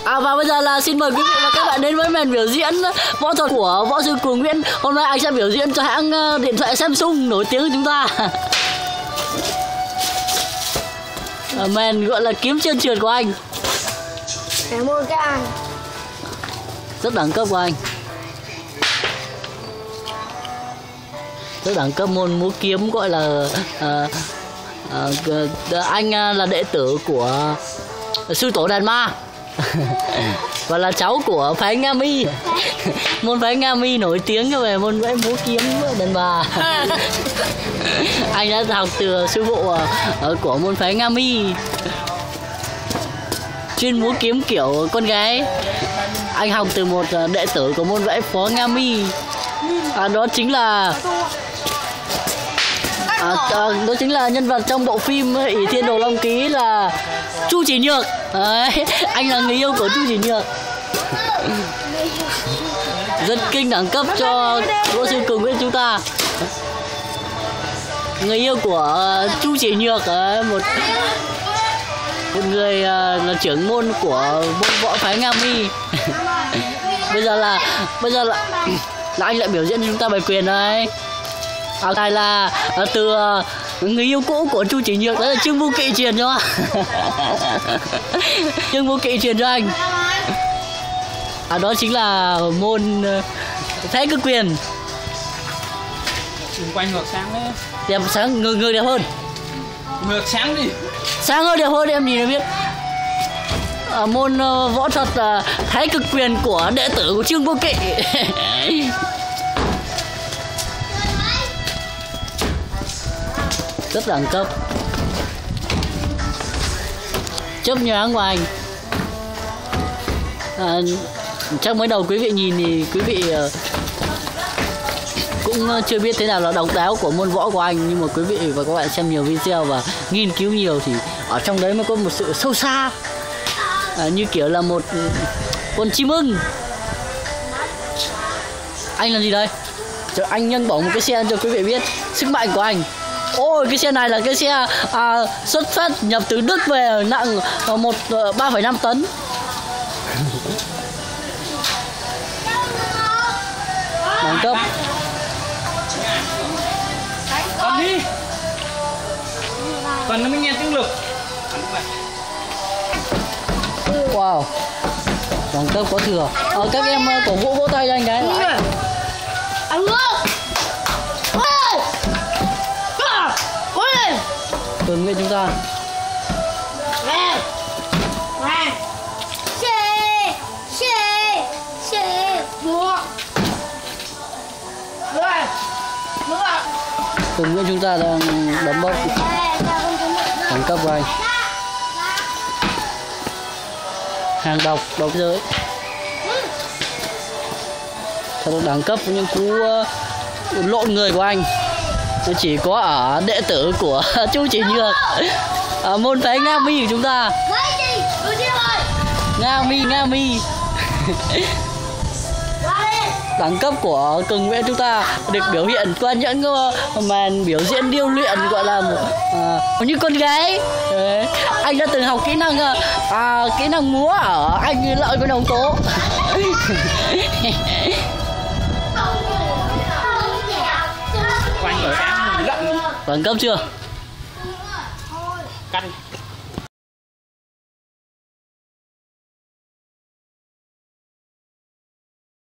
Và bây giờ là xin mời quý vị và các bạn đến với màn biểu diễn võ thuật của võ sư Cường Nguyễn. Hôm nay anh sẽ biểu diễn cho hãng điện thoại Samsung nổi tiếng của chúng ta. Màn gọi là kiếm chân trượt của anh. Cảm ơn các anh. Rất đẳng cấp của anh. Rất đẳng cấp môn múa kiếm, gọi là anh là đệ tử của sư tổ đàn ma. Và là cháu của phái Nga Mi. Môn phái Nga Mi nổi tiếng về môn vẽ múa kiếm đàn bà. Anh đã học từ sư phụ của môn phái Nga Mi, chuyên múa kiếm kiểu con gái. Anh học từ một đệ tử của môn vẽ phó Nga Mi. Đó chính là đó chính là nhân vật trong bộ phim ỷ Thiên Đồ Long Ký là Chu Chỉ Nhược. Đấy, anh là người yêu của Chu Chỉ Nhược. Rất kinh đẳng cấp cho võ sư Cường Nguyễn chúng ta. Người yêu của Chu Chỉ Nhược, một người là trưởng môn của môn võ phái Nga Mi. Bây giờ là anh lại biểu diễn cho chúng ta bài quyền đây. Này là từ người yêu cũ của Chu Chỉ Nhược, đó là Trương Vô Kỵ truyền cho. Trương Vô Kỵ truyền cho anh. Đó chính là môn thái cực quyền. Đừng quay ngược sang đấy. Đẹp sáng, ngược đẹp hơn. Ngược sáng đi. Sáng hơn, đẹp hơn, em nhìn là biết. Môn võ thuật thái cực quyền của đệ tử của Trương Vô Kỵ. Rất đẳng cấp. Chớp nhoáng của anh. Chắc mới đầu quý vị nhìn thì quý vị cũng chưa biết thế nào là độc đáo của môn võ của anh, nhưng mà quý vị và các bạn xem nhiều video và nghiên cứu nhiều thì ở trong đấy mới có một sự sâu xa. Như kiểu là một con chim ưng. Anh làm gì đây? Anh nhân bổng một cái xe cho quý vị biết sức mạnh của anh. Ôi, cái xe này là cái xe xuất phát nhập từ Đức về, nặng 3,5 tấn. Đẳng cấp. Còn đi. Còn nó mới nghe tiếng lực. Wow, đẳng cấp có thừa. Các em cổ vũ vỗ tay cho anh cái. Anh Cường Nguyễn chúng ta. Cường Nguyễn chúng ta đang đấm bốc đẳng cấp của anh. Hàng độc giới. Thật là đẳng cấp với những cú lộn người của anh. Nó chỉ có ở đệ tử của Chu Chỉ Nhược, ở môn phái Nga Mi của chúng ta. Nga Mi. Đẳng cấp của Cường Nguyễn chúng ta được biểu hiện qua những màn biểu diễn điêu luyện, gọi là như con gái. Đấy. Anh đã từng học kỹ năng múa ở Anh Lợi với Đồng Tố. Quanh ngược sáng lận. Đẳng cấp chưa? Cắt.